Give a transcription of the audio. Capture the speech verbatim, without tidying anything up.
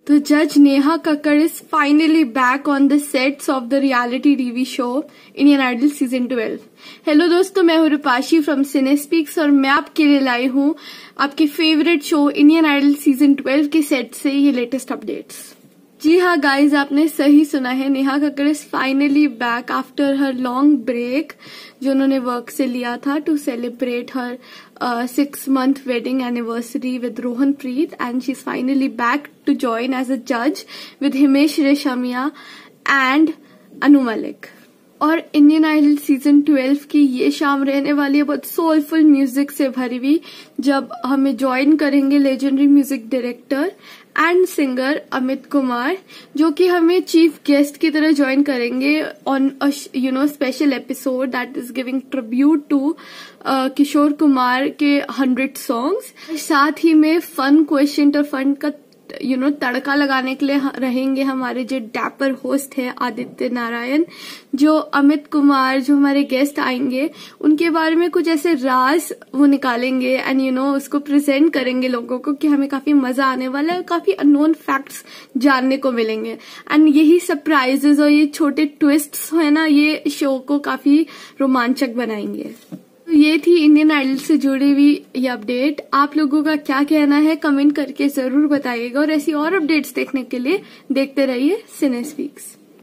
तो जज Neha Kakkar is finally back on the sets of the reality TV show Indian Idol season twelve. Hello दोस्तों, मैं हूं Rupashi from सिनेस्पीक्स और मैं आपके लिए लाई हूं आपके favourite show Indian Idol season twelve के सेट से ये लेटेस्ट अपडेट्स। जी हाँ गाइज, आपने सही सुना है, Neha Kakkar is finally back after her long break जो उन्होंने वर्क से लिया था to celebrate her six month wedding anniversary with Rohanpreet, and she is finally back to join as a जज विद हिमेश रेशमिया एंड अनु मलिक। और इंडियन आइडल सीजन ट्वेल्व की ये शाम रहने वाली है बहुत सोलफुल म्यूजिक से भरी हुई, जब हमें ज्वाइन करेंगे legendary music director and singer Amit Kumar, जो कि हमें चीफ गेस्ट की तरह ज्वाइन करेंगे on you know special episode that is giving tribute to Kishore Kumar के हंड्रेड सॉन्ग्स। साथ ही में फन क्वेश्चन और फन का यू you नो know, तड़का लगाने के लिए रहेंगे हमारे जो डैपर होस्ट है आदित्य नारायण, जो अमित कुमार जो हमारे गेस्ट आएंगे उनके बारे में कुछ ऐसे राज वो निकालेंगे एंड यू नो उसको प्रेजेंट करेंगे लोगों को कि हमें काफी मजा आने वाला है, काफी अननोन फैक्ट्स जानने को मिलेंगे। एंड यही सरप्राइजेस और ये छोटे ट्विस्ट्स है ना, ये शो को काफी रोमांचक बनाएंगे। तो ये थी इंडियन आइडल से जुड़ी हुई ये अपडेट। आप लोगों का क्या कहना है कमेंट करके जरूर बताइएगा, और ऐसी और अपडेट्स देखने के लिए देखते रहिए सिनेस्पीक्स।